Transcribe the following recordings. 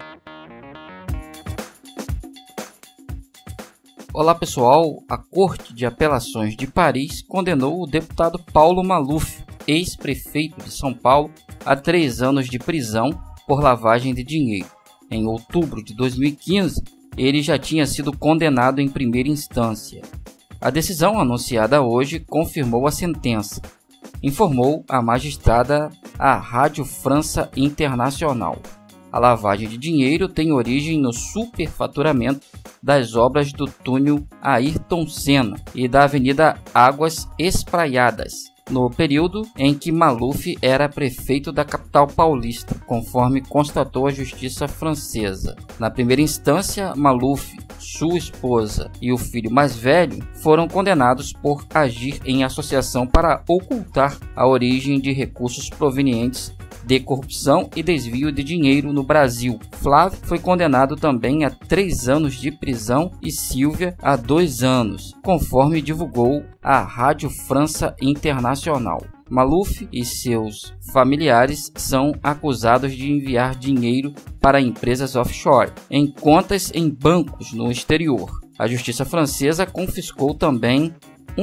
Olá pessoal, a Corte de Apelações de Paris condenou o deputado Paulo Maluf, ex-prefeito de São Paulo, a 3 anos de prisão por lavagem de dinheiro. Em outubro de 2015, ele já tinha sido condenado em primeira instância. A decisão anunciada hoje confirmou a sentença, informou a magistrada à Rádio França Internacional. A lavagem de dinheiro tem origem no superfaturamento das obras do túnel Ayrton Senna e da Avenida Águas Espraiadas, no período em que Maluf era prefeito da capital paulista, conforme constatou a justiça francesa. Na primeira instância, Maluf, sua esposa e o filho mais velho foram condenados por agir em associação para ocultar a origem de recursos provenientes de corrupção e desvio de dinheiro no Brasil. Flávio foi condenado também a 3 anos de prisão e Silvia a 2 anos, conforme divulgou a Rádio França Internacional. Maluf e seus familiares são acusados de enviar dinheiro para empresas offshore em contas em bancos no exterior. A justiça francesa confiscou também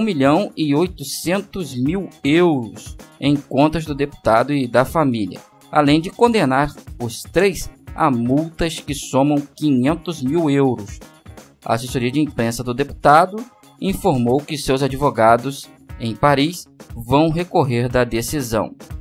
1.800.000 euros em contas do deputado e da família, além de condenar os 3 a multas que somam 500.000 euros. A assessoria de imprensa do deputado informou que seus advogados em Paris vão recorrer da decisão.